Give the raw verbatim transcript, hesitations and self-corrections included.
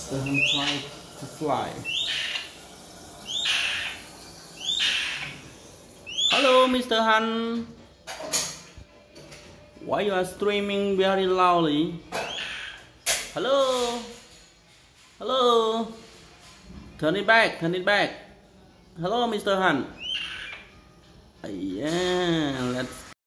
mister Han tried to fly. Hello, mister Han. Why you are streaming very loudly? Hello. Hello. Turn it back. Turn it back. Hello, mister Han. Yeah, let's